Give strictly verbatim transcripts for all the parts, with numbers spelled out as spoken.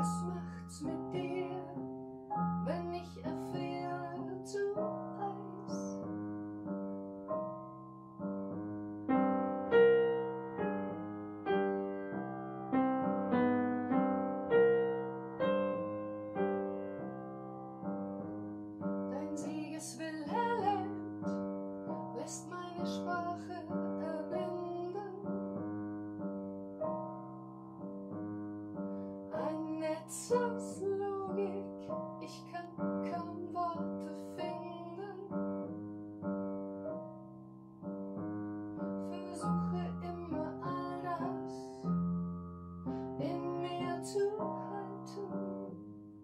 Was macht's mit dir, wenn ich erfahre, du heißt? Dein Siegeswille erlebt, lässt meine Sprache erblinden. Ein Netz aus Logik, ich kann kaum Worte finden. Versuche immer all das in mir zu halten,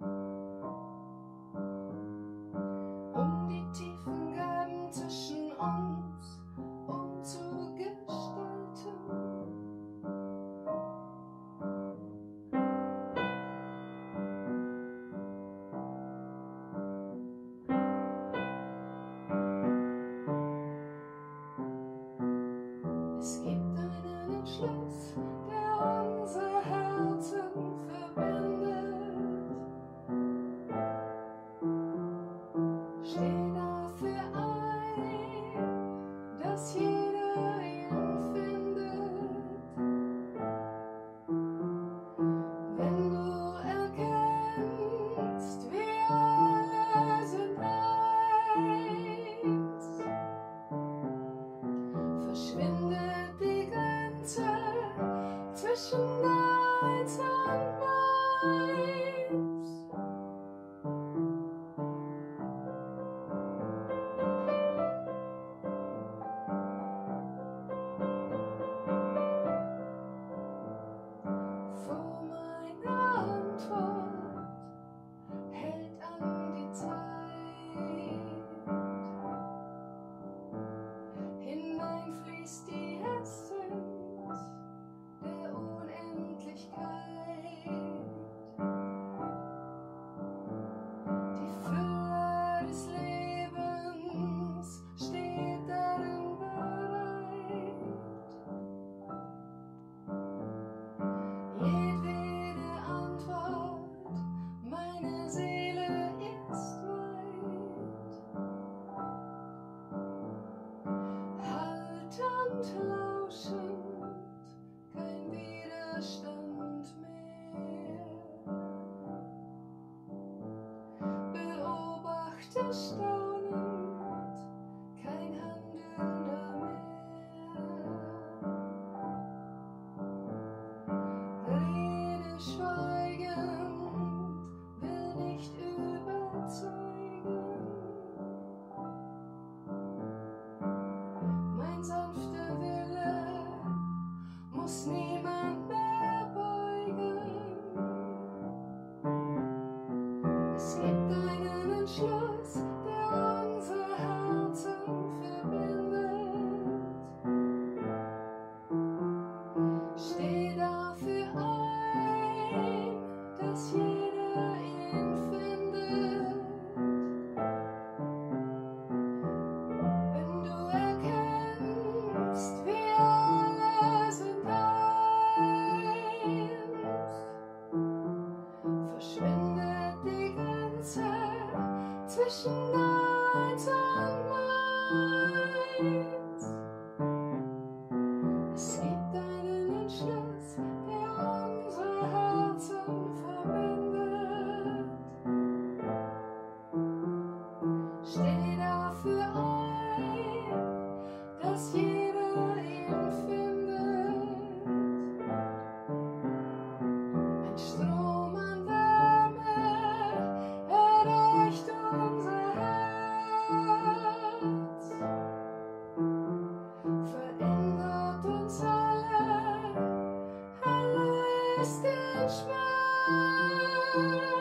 um die tiefen Gaben zwischen uns umzugestalten. Es gibt einen Entschluss, der unser Herzen verbindet. Steh dafür ein, dass jeder ihn findet. Wenn du erkennst, wir alle sind eins, verschwindet die Grenze zwischen deins und meins. Vor meiner Antwort hält an die Zeit, hineinfließt die Essenz der Unendlichkeit. Die Fülle des Lebens steht darin bereit. Jedwede Antwort, meine Seele ist weit. Haltend, lauschend, kein Widerstand mehr. Beobachte staunend, kein Handelnder mehr. Rede schweigend, will nicht überzeugen. Mein sanfter Wille muss niemand mehr beugen. Es gibt einen Entschluss, der unser Herzen verbindet. Steh dafür ein, dass jeder ihn findet. Wenn du erkennst, wir alle sind eins, verschwindet die Grenze zwischen deins und meins. Es gibt einen Entschluss, der unser Herzen verbindet. Steh dafür ein, dass jeder ihn findet. Ein Strom an Wärme erreicht unser Herz, verändert uns alle, erlöst den Schmerz.